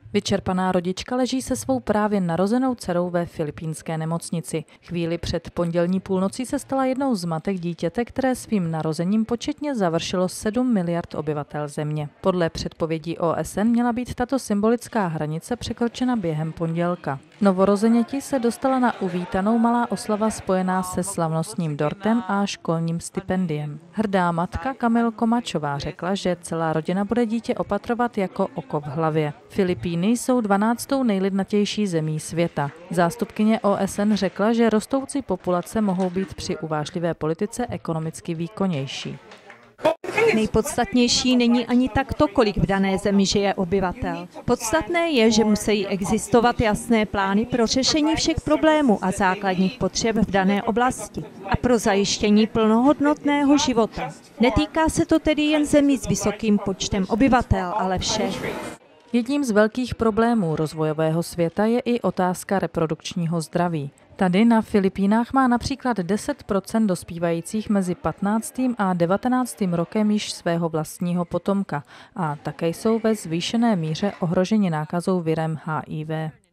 Vyčerpaná rodička leží se svou právě narozenou dcerou ve filipínské nemocnici. Chvíli před pondělní půlnocí se stala jednou z matek dítěte, které svým narozením početně završilo 7 miliard obyvatel země. Podle předpovědí OSN měla být tato symbolická hranice překročena během pondělka. Novorozeněti se dostala na uvítanou malá oslava spojená se slavnostním dortem a školním stipendiem. Hrdá matka Camille Comačová řekla, že celá rodina bude dítě opatrovat jako oko v hlavě. Filipíny jsou 12. nejlidnatější zemí světa. Zástupkyně OSN řekla, že rostoucí populace mohou být při uvážlivé politice ekonomicky výkonnější. Nejpodstatnější není ani tak to, kolik v dané zemi žije obyvatel. Podstatné je, že musí existovat jasné plány pro řešení všech problémů a základních potřeb v dané oblasti a pro zajištění plnohodnotného života. Netýká se to tedy jen zemí s vysokým počtem obyvatel, ale všech. Jedním z velkých problémů rozvojového světa je i otázka reprodukčního zdraví. Tady na Filipínách má například 10% dospívajících mezi 15. a 19. rokem již svého vlastního potomka a také jsou ve zvýšené míře ohroženi nákazou virem HIV.